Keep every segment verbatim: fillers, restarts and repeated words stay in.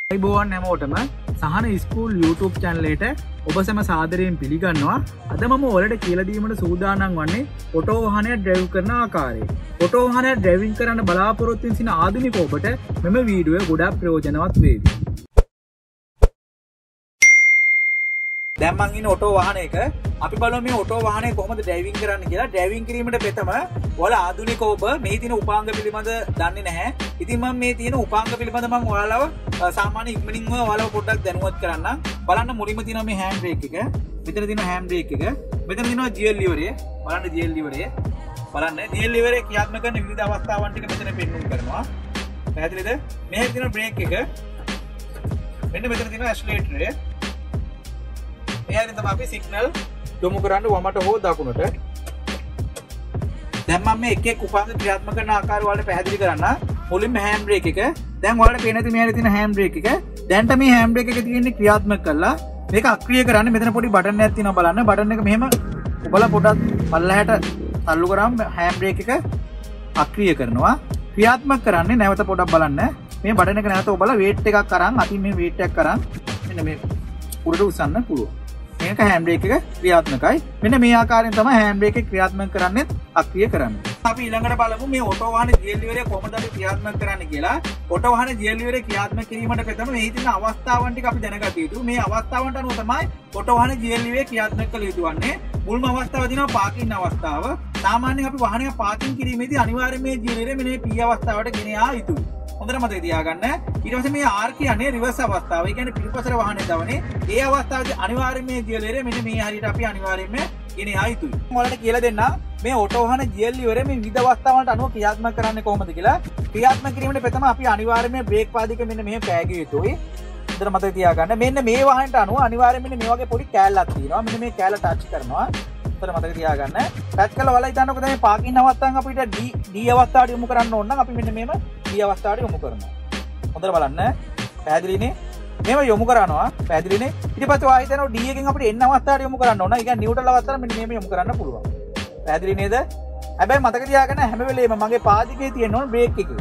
අයිබෝවන් හැමෝටම සහන ස්කූල් YouTube channel එකට ඔබ සැම සාදරයෙන් පිළිගන්නවා. අද මම ඔයාලට කියලා දීමට සූදානම් වන්නේ ඔටෝ වාහනයක් ඩ්‍රයිව් කරන ආකාරය. ඔටෝ වාහනයක් ඩ්‍රයිවිං කරන්න බලාපොරොත්තු වෙන සින ආධුනික ඔබට මෙම වීඩියෝ ගොඩාක් ප්‍රයෝජනවත් වේවි. දැන් මං ඉන්නේ ඔටෝ වාහනයක. අපි බලමු මේ ඔටෝ වාහනය කොහොමද ඩ්‍රයිවිං කරන්න කියලා. ඩ්‍රයිවිං කිරීමට පෙතම ඔයාලා ආධුනික ඔබ මේ තියෙන උපාංග පිළිබඳ දන්නේ නැහැ. ඉතින් මම මේ තියෙන උපාංග පිළිබඳ මම ඔයාලව සාමාන්‍ය ඉක්මනින්ම ඔයාලව පොඩ්ඩක් දැනුවත් කරන්නම්. බලන්න මුලින්ම තියෙනවා මේ හෑන්ඩ් බ්‍රේක් එක. මෙතන තියෙනවා හෑන්ඩ් බ්‍රේක් එක. මෙතන තියෙනවා ජී එල් ලිවරය. බලන්න ජී එල් ලිවරය. බලන්න ජී එල් ලිවරය ක්‍රියාත්මක කරන විවිධ අවස්ථාවන් ටික මෙතන පෙන්වුම් කරනවා. පැහැදිලිද? මෙහෙම තියෙනවා බ්‍රේක් එක. මෙන්න මෙතන තියෙනවා ඇක්සලරේටරය. මෙහෙන් තමයි අපි සිග්නල් යොමු කරන්න වමට හෝ දකුණට. දැන් මම මේ එක එක උපාංග ක්‍රියාත්මක කරන ආකාරය වලට පැහැදිලි කරන්න. මුලින්ම හෑන්ඩ් බ්‍රේක් එක. දැන් ඔයාලට පේන ඇති මෙහෙර තියෙන හෑන්ඩ් බ්‍රේක් එක. දැන්ට මේ හෑන්ඩ් බ්‍රේක් එක තියෙන්නේ ක්‍රියාත්මක කරලා මේක අක්‍රිය කරන්න. මෙතන පොඩි බටන් එකක් තියෙනවා බලන්න. බටන් එක මෙහෙම ඔබලා පොඩක් පල්ලහැට තල්ලු කරාම හෑන්ඩ් බ්‍රේක් එක අක්‍රිය කරනවා. ක්‍රියාත්මක කරන්නේ නැවත පොඩක් බලන්න. මේ බටන් එක නැවත ඔබලා වේට් එකක් අරන් අතින් මේ වේට් එකක් අරන් මෙන්න මේ උඩට උස්සන්න පුළුවන්. මේක හෑන්ඩ් බ්‍රේක් එක ක්‍රියාත්මකයි. මෙන්න මේ ආකාරයෙන් තමයි හෑන්ඩ් බ්‍රේක් එක ක්‍රියාත්මක කරන්නේ අක්‍රිය කරන්නේ. අපි ඊළඟට බලමු මේ ඔටෝ වාහනේ ජී එල් ලිවරය කොහොමද අපි ක්‍රියාත්මක කරන්නේ කියලා. ඔටෝ වාහනේ ජී එල් ලිවරය ක්‍රියාත්මක කිරීමට පෙතම මේ තියෙන අවස්ථාවන් ටික අපි දැනගත යුතුයි. මේ අවස්ථාවන්ට අනුව තමයි ඔටෝ වාහනේ ජී එල් ලිවරය ක්‍රියාත්මක කළ යුතු වන්නේ. මුල්ම අවස්ථාව දිනවා පාකින් අවස්ථාව. සාමාන්‍යයෙන් අපි වාහනයක් පාකින් කිරීමේදී අනිවාර්යයෙන් මේ ජී එල් ලිවරය මෙන්න මේ පී අවස්ථාවට ගෙන යා යුතුයි. හොඳට මතක තියාගන්න. ඊට පස්සේ මේ ආර් කියන්නේ රිවර්ස් අවස්ථාව. ඒ කියන්නේ පිටිපසට වාහනේ දවනේ. ඒ අවස්ථාවේදී අනිවාර්යයෙන් මේ ජී එල් ලිවරය මෙන්න මේ හරියට අපි අනිවාර්යයෙන්ම ගෙන යා යුතුයි. මම ඔයාලට කියලා දෙන්න මේ ඔටෝ වාහන ජී එල් ලිවරය මේ විවිධ අවස්ථාවන්ට අනුව ක්‍රියාත්මක කරන්නේ කොහොමද කියලා. ක්‍රියාත්මක කිරීමට ප්‍රථම අපි අනිවාර්යයෙන්ම බ්‍රේක් පාදික මෙන්න මෙහෙම පෑගිය යුතුයි. හොඳට මතක තියාගන්න. මෙන්න මේ වාහනට අනුව අනිවාර්යයෙන් මෙන්න මේ වගේ පොඩි කෑල්ලක් තියෙනවා. මෙන්න මේ කෑල්ල ටච් කරනවා. හොඳට මතක තියාගන්න. ටච් කරලා වලයි දාන්නකො දැන් මේ පාකින් අවස්ථාවෙන් අපිට ඩී ඩී අවස්ථාවට යොමු කරන්න ඕන නම් අපි මෙන්න මෙහෙම ඩී අවස්ථාවට යොමු කරනවා. හොඳට බලන්න. පැහැදිලිනේ? මේව යොමු කරනවා. පැහැදිලිනේ? ඊට පස්සේ ආයෙ තන ඩී එකෙන් අපිට එන්න අවස්ථාවට යොමු කරන්න ඕන. ඒ කියන්නේ නියුට්‍රල් අවස්ථාවට මෙන්න මෙහෙම යොමු කරන්න පුළුවන්. පැහැදිලි නේද? හැබැයි මතක තියාගන්න හැම වෙලේම මගේ පාදිකේ තියෙන ඕන බ්‍රේක් එක.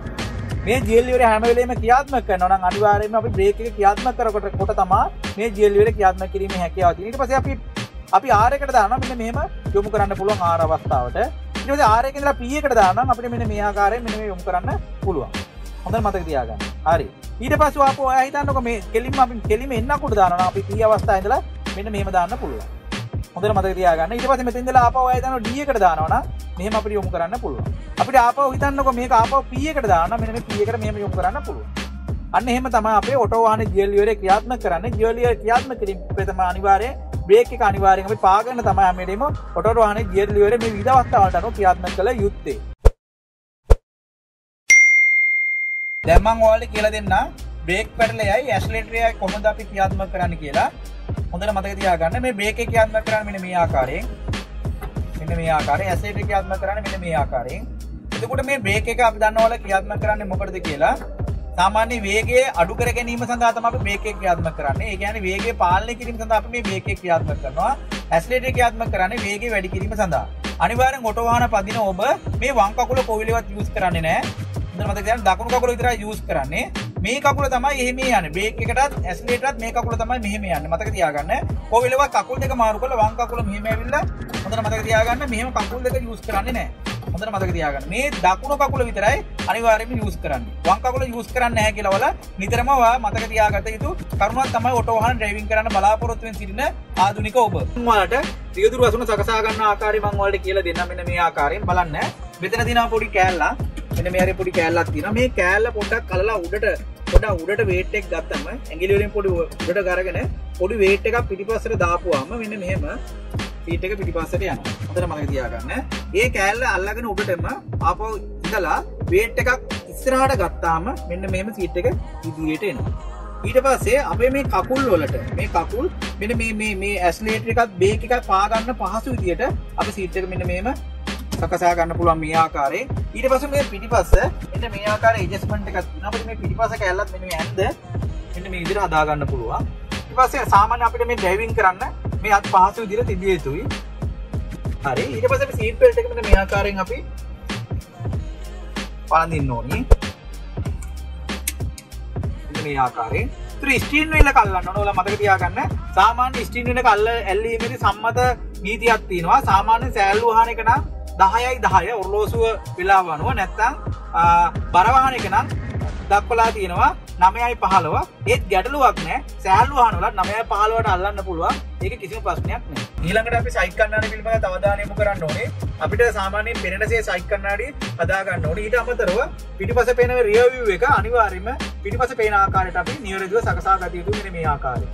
මේ ජී එල් ලිවරය හැම වෙලේම ක්‍රියාත්මක කරනවා නම් අනිවාර්යයෙන්ම අපි බ්‍රේක් එක ක්‍රියාත්මක කරකොට කොට තමයි මේ ජී එල් ලිවරය ක්‍රියාත්මක කිරීමේ හැකියාව තියෙන්නේ. ඊට පස්සේ අපි අපි ආර් එකට දානවා මෙන්න මෙහෙම යොමු කරන්න පුළුවන් ආර් අවස්ථාවට. ඊට පස්සේ ආර් එකේ ඉඳලා පී එකට දානවා නම් අපිට මෙන්න මේ ආකාරයෙන් මෙන්න මේ යොමු කරන්න පුළුවන්. හොඳට මතක තියාගන්න. හරි. ඊට පස්සේ ආපහු ඔයා හිතන්නකො මේ කෙලින්ම අපි කෙලින්ම එන්නකොට දානවා නම් අපි පී අවස්ථාවේ ඉඳලා මෙන්න මෙහෙම දාන්න පුළුවන්. හොඳට මතක තියාගන්න. ඊට පස්සේ මෙතෙන් ඉඳලා ආපහු ඔයා හිතනවා ඩී එකට දානවා නම් මෙහෙම අපිට යොමු කරන්න පුළුවන්. අපිට ආපහු හිතන්නකො මේක ආපහු පී එකට දානවා මෙන්න මේ පී එකට මෙහෙම යොමු කරන්න පුළුවන්. අන්න එහෙම තමයි අපේ ඔටෝ වාහනේ ජී එල් ලිවරය ක්‍රියාත්මක කරන්නේ. ජී එල් ලිවරය ක්‍රියාත්මක කිරීම ප්‍රථම අනිවාර්යයෙන් බ්‍රේක් එක අනිවාර්යෙන් අපි පාගන්න තමයි හැමදේම ඔටෝ වාහනේ ජී එල් ලිවරය මේ විවිධ අවස්ථාවලට අනුව ක්‍රියාත්මක කළ යුත්තේ. දැන් මම ඔයාලට කියලා දෙන්න බ්‍රේක් පැඩලයයි ඇක්සලරේටරයයි කොහොමද අපි ක්‍රියාත්මක කරන්නේ කියලා. හොඳට මතක තියාගන්න. මේ බ්‍රේක් එක ක්‍රියාත්මක කරන්නේ මෙන්න මේ ආකාරයෙන්. මෙන්න මේ ආකාරයෙන් ඇක්සලරේටර් ක්‍රියාත්මක කරන්නේ මෙන්න මේ ආකාරයෙන්. එතකොට මේ බ්‍රේක් එක අපි දන්නවල ක්‍රියාත්මක කරන්නේ මොකටද කියලා. සාමාන්‍ය වේගය අඩු කර ගැනීම සඳහා තමයි අපි බ්‍රේක් එක ක්‍රියාත්මක කරන්නේ. ඒ කියන්නේ වේගය පාලනය කිරීම සඳහා අපි මේ බ්‍රේක් එක ක්‍රියාත්මක කරනවා. ඇක්සලරේටර් ක්‍රියාත්මක කරන්නේ වේගය වැඩි කිරීම සඳහා. අනිවාර්යෙන් ඔටෝ වාහන පදින ඔබ මේ වම් කකුල කොවිලවත් යූස් කරන්නේ නැහැ. මතක තියාගන්න දකුණු කකුල විතරයි යූස් කරන්නේ. මේ කකුල තමයි එහෙම යන්නේ. බ්‍රේක් එකටත් ඇක්සලරේටරත් මේ කකුල තමයි මෙහෙම යන්නේ. මතක තියාගන්න. කොවිලව කකුල් දෙක මාරු කරලා වම් කකුල මෙහෙම ඇවිල්ලා හොඳට මතක තියාගන්න මෙහෙම කකුල් දෙක යූස් කරන්නේ නැහැ. හොඳට මතක තියාගන්න. මේ දකුණු කකුල විතරයි අනිවාර්යයෙන්ම යූස් කරන්නේ. වම් කකුල යූස් කරන්නේ නැහැ කියලා වල නිතරම ඔයා මතක තියාගත යුතු කරුණක් තමයි ඔටෝ වාහන ඩ්‍රයිවිං කරන්න බලාපොරොත්තු වෙන සිටින ආධුනික ඔබ. මම ඔයාලට රියදුරු වසුන සකසා ගන්න ආකාරය මම ඔයාලට කියලා දෙන්නම්. මෙන්න මේ ආකාරයෙන් බලන්න. මෙතන තියෙනවා පොඩි කෑල්ලක්. මෙන්න මේ හරිය පොඩි කෑල්ලක් තියෙනවා. මේ කෑල්ල පොඩ්ඩක් කලලා උඩට පොඩ්ඩක් උඩට වේට් එකක් ගත්තම ඇඟිලි වලින් පොඩි උඩට අරගෙන පොඩි වේට් එකක් පිටිපස්සට දාපුවාම මෙන්න මෙහෙම සීට් එක පිටිපස්සට යනවා. හොඳට මතක තියාගන්න. ඒ කෑල්ල අල්ලගෙන උඩටම ආපහු ඉඳලා වේට් එකක් ඉස්සරහට ගත්තාම මෙන්න මෙහෙම සීට් එක ඉදිරියට එනවා. ඊට පස්සේ අපේ මේ කකුල් වලට මේ කකුල් මෙන්න මේ මේ මේ ඇක්සලරේටර් එකත් බ්‍රේක් එකත් පා ගන්න පහසු විදියට අපි සීට් එක මෙන්න මෙහෙම සකසා ගන්න පුළුවන් මේ ආකාරයෙන්. ඊට පස්සේ මේ පිටිපස්ස මෙන්න මේ ආකාරයේ ඇඩ්ජස්ට්මන්ට් එකක් තියෙනවා. අපිට මේ පිටිපස්ස කැල්ලත් මෙන්න මේ ඇඳ මෙන්න මේ විදිහට හදා ගන්න පුළුවන්. ඊට පස්සේ සාමාන්‍ය අපිට මේ ඩ්‍රයිවිං කරන්න මේ අත් පහසු විදිහට තිබිය යුතුයි. හරි. ඊට පස්සේ අපි සීට් බෙල්ට් එක මෙන්න මේ ආකාරයෙන් අපි පලඳින්න ඕනේ. මේ ආකාරයෙන්. ඒතර ස්ටීන් වීල් එක අල්ලන්න ඕන. ඔයාලා මතක තියාගන්න. සාමාන්‍ය ස්ටීන් වීල් එක අල්ල ඇල්ලීමේදී සම්මත නීතියක් තියෙනවා. සාමාන්‍ය සෑල්ලු වහන එක නම් දහයයි දහය ඔරලෝසුව වෙලාව අනුව නැත්නම් බර වහන එක නම් දක්වලා තියෙනවා නවයයි පහළොව. ඒත් ගැටලුවක් නැහැ. සෑල්ලු වහන වල නවයයි පහළොවට අල්ලන්න පුළුවන්. ඒක කිසිම ප්‍රශ්නයක් නැහැ. ඊළඟට අපි සයිඩ් කණ්ණාඩි පිළිබඳව තව අවධානය යොමු කරන්න ඕනේ. අපිට සාමාන්‍යයෙන් පෙනෙනසේ සයිඩ් කණ්ණාඩි හදා ගන්න ඕනේ. ඊට අමතරව පිටිපස පේන රියර් view එක අනිවාර්යයෙන්ම පිටිපස පේන ආකාරයට අපි නිවැරදිව සකසා ගත යුතු මෙන්න මේ ආකාරය.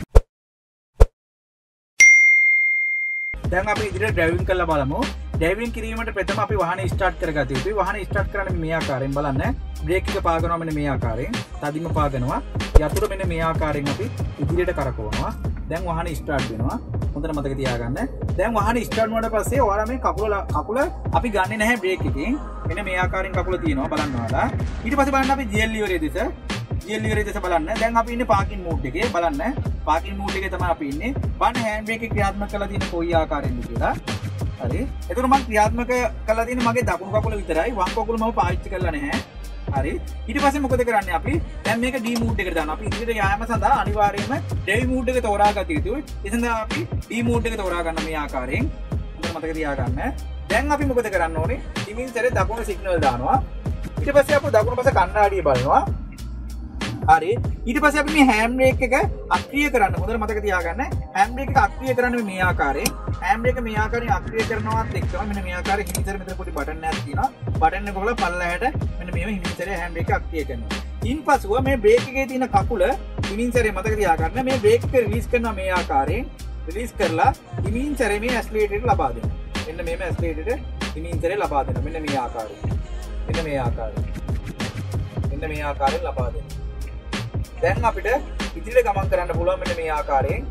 දැන් අපි ඉදිරියට ඩ්‍රයිවිංగ్ කරලා බලමු. ඩ්‍රයිවිංగ్ කිරීමට ප්‍රථම අපි වාහනේ ස්ටාර්ට් කරගත යුතුයි. වාහනේ ස්ටාර්ට් කරන්නේ මේ ආකාරයෙන් බලන්න. බ්‍රේක් එක පාගනවා මෙන්න මේ ආකාරයෙන්. තදින්ම පාගනවා. යතුරු මෙන්න මේ ආකාරයෙන් අපි ඉදිරියට කරකවනවා. දැන් වාහනේ ස්ටාර්ට් වෙනවා. හොඳට මතක තියාගන්න. දැන් වාහනේ ස්ටාර්ට් වුණාට පස්සේ ඔයාලා මේ කකුල කකුල අපි ගන්නෙ නැහැ බ්‍රේක් එකෙන්. මෙන්න මේ ආකාරයෙන් කකුල තියෙනවා බලන්න ඔයාලා. ඊට පස්සේ බලන්න අපි ජී එල් ලිවරේ දෙස. ජී එල් ලිවරේ දෙස බලන්න. දැන් අපි ඉන්නේ පාකින් මෝඩ් එකේ. බලන්න. පාකින් මෝඩ් එකේ තමයි අපි ඉන්නේ. බලන්න හෑන්ඩ් බ්‍රේක් එක ක්‍රියාත්මක කරලා තියෙන කොයි ආකාරයෙන්ද කියලා. හරි. එතකොට මම ක්‍රියාත්මක කරලා තියෙන්නේ මගේ දකුණු කකුල විතරයි. වම් කකුල මම පාවිච්චි කරලා නැහැ. හරි. ඊට පස්සේ මොකද කරන්නේ අපි? දැන් මේක ඩී මූඩ් එකට දානවා. අපි ඉදිරියට යාම සඳහා අනිවාර්යයෙන්ම ඩෙවි මූඩ් එක තෝරා ගත යුතුයි. ඒ සඳහා අපි ඩී මූඩ් එක තෝරා ගන්න මේ ආකාරයෙන්. හොඳට මතක තියාගන්න. දැන් අපි මොකද කරන්න ඕනේ? ඉමින් සැරේ දකුණු සිග්නල් දානවා. ඊට පස්සේ අපි දකුණු පස්සේ කණ්ණාඩිය බලනවා. හරි. ඊට පස්සේ අපි මේ හෑන්ඩ් බ්‍රේක් එක අක්‍රිය කරන්න. හොඳට මතක තියාගන්න. හෑන්ඩ් බ්‍රේක් එක අක්‍රිය කරන්නේ මේ ආකාරයෙන්. හෑන්ඩ් බ්‍රේක් එක මේ ආකාරයෙන් අක්‍රිය කරනවත් එක්කම මෙන්න මේ ආකාරයෙන් හිමින්සර මෙතන පොඩි බටන් එකක් තියෙනවා. බටන් එක කොහොල පල්ලහැට මෙන්න මේව හිමින්සරේ හෑන්ඩ් බ්‍රේක් එක අක්‍රිය කරනවා. ඉන්පසුව මේ බ්‍රේක් එකේ තියෙන කකුල හිමින්සරේ මතක තියාගන්න. මේ බ්‍රේක් එක රිලීස් කරනවා මේ ආකාරයෙන්. රිලීස් කරලා හිමින්සරේ මේ ඇක්සලරේටර් එක ලබා දෙනවා. මෙන්න මේම ඇක්සලරේටර් හිමින්සරේ ලබා දෙනවා. මෙන්න මේ ආකාරයෙන්. මෙන්න මේ ආකාරයෙන්. මෙන්න මේ ආකාරයෙන් ලබා දෙනවා. දැන් අපිට ඉදිරියට ගමන් කරන්න පුළුවන් මෙන්න මේ ආකාරයෙන්.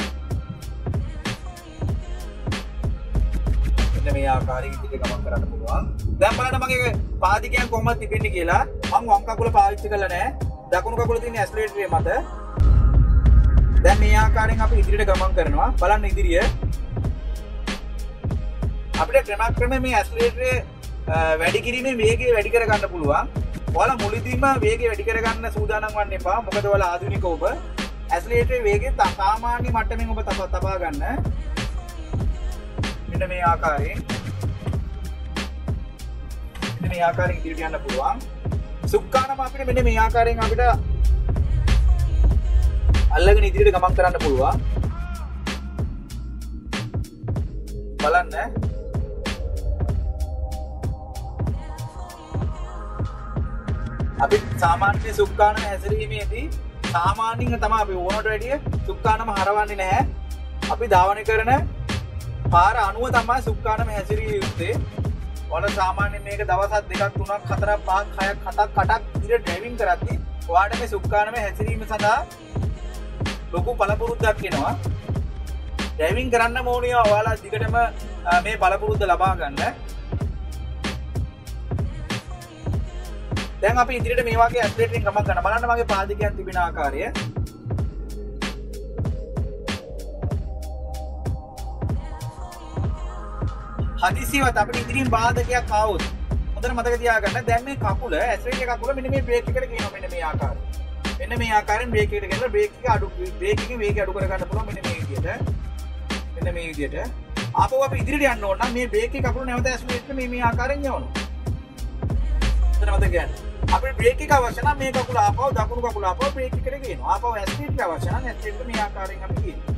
මෙන්න මේ ආකාරයෙන් ඉදිරියට ගමන් කරන්න පුළුවන්. දැන් බලන්න මගේ පාදිකයන් කොහොමද තිබෙන්නේ කියලා. මම වම් කකුල පාවිච්චි කරලා නැහැ. දකුණු කකුල තියෙන ඇක්සලරේටරේ මත. දැන් මේ ආකාරයෙන් අපි ඉදිරියට ගමන් කරනවා. බලන්න ඉදිරිය. අපිට ක්‍රමක්‍රමයෙන් මේ ඇක්සලරේටරේ වැඩි කිරීමේ වේගය වැඩි කර ගන්න පුළුවන්. ඔයාලා මුලදීම වේගය වැඩි කරගන්න සූදානම් වන්න එපා. මොකද ඔයාලා ආධුනික ඔබ ඇක්සලරේටරේ වේගය සාමාන්‍ය මට්ටමින් ඔබ තබා ගන්න. මෙන්න මේ ආකාරයෙන්. මෙන්න මේ ආකාරයෙන් ඉදිරියට යන්න පුළුවන්. සුක්කානම අපිට මෙන්න මේ ආකාරයෙන් අපිට අල්ලගෙන ඉදිරියට ගමන් කරන්න පුළුවන්. බලන්න. අපි සාමාන්‍ය සුක්කානම හැසිරීමේදී සාමාන්‍යයෙන් තමයි අපි ඕනට වැඩිය සුක්කානම හරවන්නේ නැහැ. අපි ධාවනය කරන පාර අනුව තමයි සුක්කානම හැසිරිය යුත්තේ. ඔයාලා සාමාන්‍යයෙන් මේක දවස් දෙකක් තුනක් හතරක් පහක් හයක් හතක් අටක් ඉදිරියට ඩ්‍රයිවිං කරද්දී ඔයාලට මේ සුක්කානම හැසිරීම සඳහා ලොකු පළපුරුද්දක් එනවා. ඩ්‍රයිවිං කරන්න ඕනිය ඔයාලා දිගටම මේ පළපුරුද්ද ලබා ගන්න. දැන් අපි ඉදිරියට මේ වගේ ඇක්සලරේටරින් ගමන් කරනවා. බලන්න මගේ පාදිකයන් තිබෙන ආකාරය. හදිසියවත් අපිට ඉදිරියෙන් බාධකයක් ආවොත් හොඳට මතක තියාගන්න. දැන් මේ කකුල ඇක්සලරේටර් කකුල මෙන්න මේ බ්‍රේක් එකට ගේනවා. මෙන්න මේ ආකාරයෙන්. මෙන්න මේ ආකාරයෙන් බ්‍රේක් එකට ගෙනලා බ්‍රේක් එක අඩු බ්‍රේක් එකේ වේගය අඩු කර ගන්න පුළුවන්. මෙන්න මේ විදිහට. මෙන්න මේ විදිහට. ආපහු අපි ඉදිරියට යන්න ඕන නම් මේ බ්‍රේක් එකේ කකුල නැවත ඇක්සලරේටර් මේ මේ ආකාරයෙන් යවනවා. හොඳට මතක ගන්න. අපිට බ්‍රේක් එක අවශ්‍ය නම් මේ කකුල ආපහු දකුණු කකුල ආපහු බ්‍රේක් එකට ගේනවා. ආපහු ඇක්සලරේටර් අවශ්‍ය නම් ඇක්සලරේටර් මේ ආකාරයෙන් අපි ගේනවා.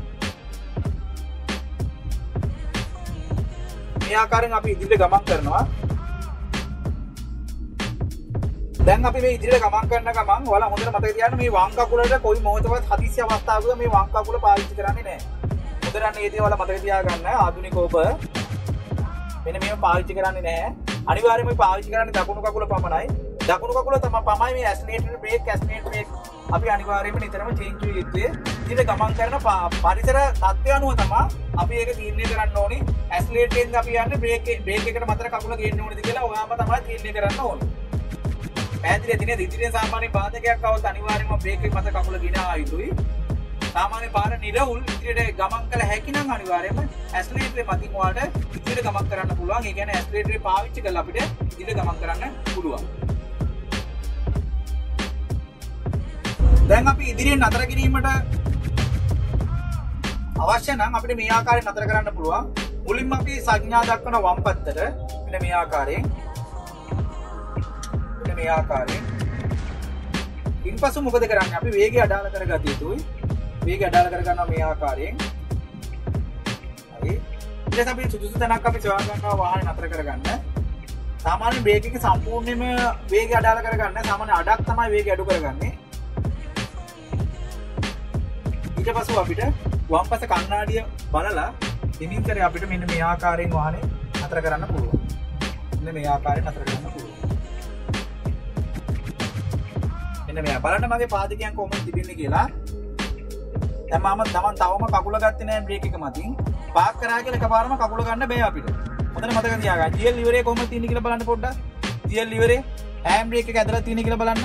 මේ ආකාරයෙන් අපි ඉදිරියට ගමන් කරනවා. දැන් අපි මේ ඉදිරියට ගමන් කරන ගමන් ඔයාලා හොඳට මතක තියාගන්න මේ වම් කකුලට කොයි මොහොතවත් හදිසි අවස්ථාවක මේ වම් කකුල පාවිච්චි කරන්නේ නැහැ. හොඳට අන්න ඒ දේ ඔයාලා මතක තියාගන්න. ආධුනික ඔබ මෙන්න මේව පාවිච්චි කරන්නේ නැහැ. අනිවාර්යයෙන්ම පාවිච්චි කරන්නේ දකුණු කකුල පමණයි. දකුණු කකුල තමයි පමණයි මේ ඇක්සලරේටර් බ්‍රේක් ඇක්සලරේටර් බ්‍රේක් අපි අනිවාර්යයෙන්ම නිතරම චේන්ජ් වෙ යුත්තේ. ඉතින් ගමන් කරන පරිසර තත්ත්වය අනුව තමයි අපි ඒක තීරණය කරන්න ඕනේ. ඇක්සලරේටරෙන් අපි යන්නේ බ්‍රේක් බ්‍රේක් එකට මතර කකුල ගේන්න ඕනේද කියලා ඔයාම තමයි තීරණය කරන්න ඕනේ. පැහැදිලි දිනේ ඉදිරියෙන් සාමාන්‍ය බාධකයක් આવත් අනිවාර්යයෙන්ම බ්‍රේක් එක මත කකුල ගෙනා යුතුයි. සාමාන්‍ය පාර නිරවුල් ඉදිරියට ගමන් කළ හැකි නම් අනිවාර්යයෙන්ම ඇක්සලරේටරේ මතින් ඔයාලට ඉදිරියට ගමන් කරන්න පුළුවන්. ඒ කියන්නේ ඇක්සලරේටරේ පාවිච්චි කරලා අපිට ඉදිරියට ගමන් කරන්න පුළුවන්. දැන් දැන් අපි ඉදිරියෙන් නතර කිරීමට අවශ්‍ය නම් අපිට මේ ආකාරයෙන් නතර කරන්න පුළුවන්. මුලින්ම අපි සංඥා දක්වන වම් පැත්තට මෙන්න මේ ආකාරයෙන් මෙන්න මේ ආකාරයෙන් ඉන්පසු මොකද කරන්නේ? අපි වේගය අඩාල කරගත යුතුයි. වේගය අඩාල කරගන්නවා මේ ආකාරයෙන්. හරි. ඊට පස්සේ අපි සුදුසු තැනක් අපි සොයා ගන්නවා වාහනේ නතර කරගන්න. සාමාන්‍ය බ්‍රේක් එක සම්පූර්ණයෙන්ම වේගය අඩාල කරගන්න. සාමාන්‍ය අඩක් තමයි වේගය අඩු කරගන්නේ. ඊට පස්සේ අපිට වම් පස කණ්ණාඩිය බලලා හිමින්තරේ අපිට මෙන්න මේ ආකාරයෙන් වාහනේ නතර කරන්න පුළුවන්. මෙන්න මේ ආකාරයෙන් නතර කරන්න පුළුවන්. මෙන්න මේ බලන්න මගේ පාදකයන් කොහොමද තිබෙන්නේ කියලා. දැන් මම තමන් තවම කකුල ගත්තේ නැහැ බ්‍රේක් එක මතින්. පාක් කරා කියලා එකපාරම කකුල ගන්න බෑ අපිට. හොඳට මතක තියාගන්න. ජී එල් ලිවරේ කොහොමද තියෙන්නේ කියලා බලන්න පොඩ්ඩක්. ජී එල් ලිවරේ හෑන්ඩ් බ්‍රේක් එක ඇදලා තියෙන්නේ කියලා බලන්න.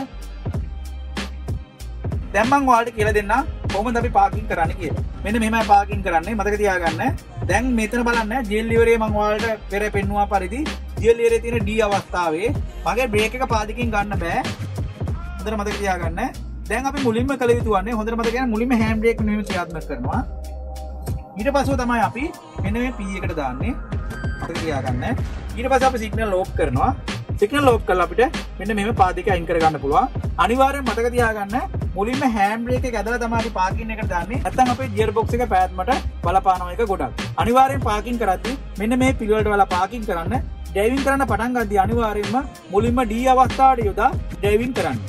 දැන් මම ඔයාලට කියලා දෙන්නම් කොහොමද අපි පාකින් කරන්න කියලා. මෙන්න මෙහෙමයි පාකින් කරන්නේ. මතක තියාගන්න. දැන් මෙතන බලන්න ජී එල් ලිවරේ මම ඔයාලට පෙර පෙන්නුවා පරිදි ජී එල් ලිවරේ තියෙන ඩී අවස්ථාවේ මගේ බ්‍රේක් එක පාදකින් ගන්න බෑ. හොඳට මතක තියාගන්න. දැන් අපි මුලින්ම කළ යුතු වන්නේ හොඳට මතක තියාගන්න මුලින්ම හෑන්ඩ් බ්‍රේක් මෙහෙම ක්‍රියාත්මක කරනවා. ඊට පස්ව තමයි අපි මෙන්න මේ P එකට දාන්නේ. මතක තියාගන්න. ඊට පස්සේ අපි සිග්නල් ඕෆ් කරනවා. සිග්නල් ඕෆ් කරලා අපිට මෙන්න මෙහෙම පාදක අයින් කර ගන්න පුළුවන්. අනිවාර්යෙන් මතක තියාගන්න මුලින්ම හෑන්ඩ් බ්‍රේක් එක ඇදලා තමයි අපි පාකින් එකට දාන්නේ. නැත්නම් අපේ ගියර් බොක්ස් එක පැවැත්මට බලපානවා එක ගොඩක්. අනිවාර්යෙන් පාකින් කරද්දී මෙන්න මේ පිළිවෙලට වල පාකින් කරන්න. ඩ්‍රයිවිං කරන්න පටන් ගද්දී අනිවාර්යෙන්ම මුලින්ම D අවස්ථාවට යොදා ඩ්‍රයිවිං කරන්න.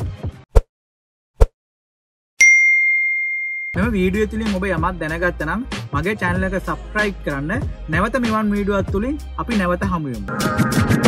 මෙම වීඩියෝ තුලින් ඔබ යමක් දැනගත්තා නම් මගේ channel එක subscribe කරන්න. නැවත මෙවන් වීඩියෝවක් තුලින් අපි නැවත හමු වෙමු.